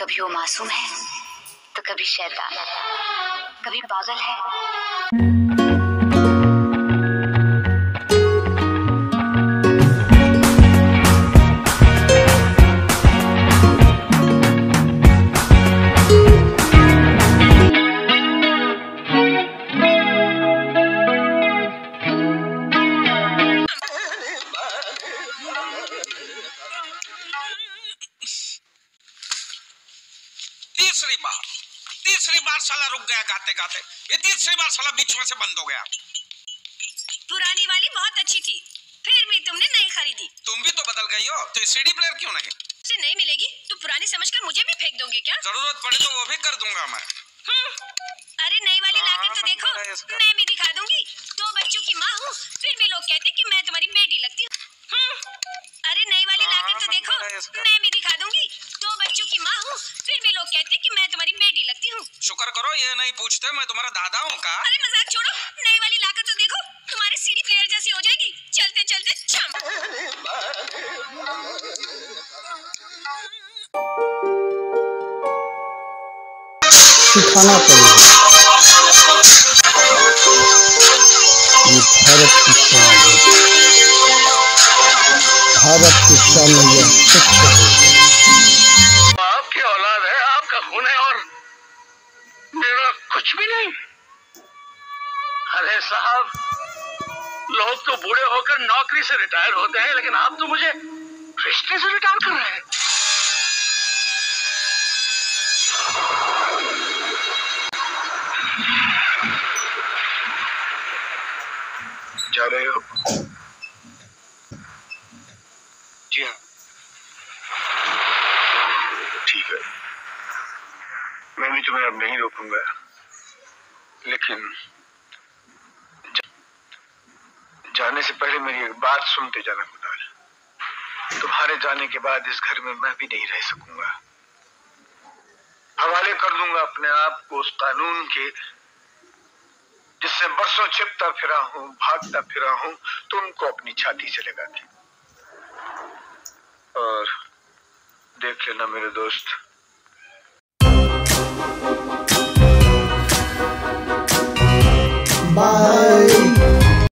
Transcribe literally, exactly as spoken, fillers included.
कभी वो मासूम है तो कभी शैतान, कभी पागल है। तीसरी बार तीसरी बार साला रुक गया गाते गाते, ये तीसरी बार साला बीच में से बंद हो गया। पुरानी वाली बहुत अच्छी थी, फिर भी तुमने नहीं खरीदी। तुम भी तो बदल गई हो, तो सीडी प्लेयर क्यों नहीं? से नहीं मिलेगी तो पुरानी समझकर मुझे भी फेंक दोगे क्या? जरूरत पड़े तो वो भी कर दूंगा मैं। अरे नई वाली लाकर तो देखो, मैं भी दिखा दूंगी। दो बच्चों की माँ हूँ, फिर भी लोग कहते कि मैं तुम्हारी बेटी लगती हूँ। अरे नई वाली लाकर तो देखो, मैं भी दिखा दूंगी। दो बच्चों की माँ हूँ, फिर भी लोग कहते कि मैं तुम्हारी बेटी लगती हूँ। शुक्र करो ये नहीं पूछते मैं तुम्हारा दादा हूँ का। अरे मजाक छोड़ो, नई वाली लाकर तो देखो, तुम्हारी सीडी प्लेयर जैसी हो जाएगी, चलते चलते छम। सिखाना पड़ेगा। ये भारत की शान है, भारत की शान यह सच है। आपकी औलाद है, आपका खून है और मेरा कुछ भी नहीं। अरे साहब, लोग तो बूढ़े होकर नौकरी से रिटायर होते हैं, लेकिन आप तो मुझे रिश्ते से रिटायर कर रहे हैं। जा रहे हो? जी हाँ, ठीक है, मैं भी तुम्हें अब नहीं रोकूंगा, लेकिन जा, जाने से पहले मेरी एक बात सुनते जाना कुणाल। तुम्हारे जाने के बाद इस घर में मैं भी नहीं रह सकूंगा। हवाले कर दूंगा अपने आप को उस कानून के जिससे बरसों छिपता फिरा हूं, भागता फिरा हूं, तुमको अपनी छाती से लगा के। और देख लेना मेरे दोस्त, बाय।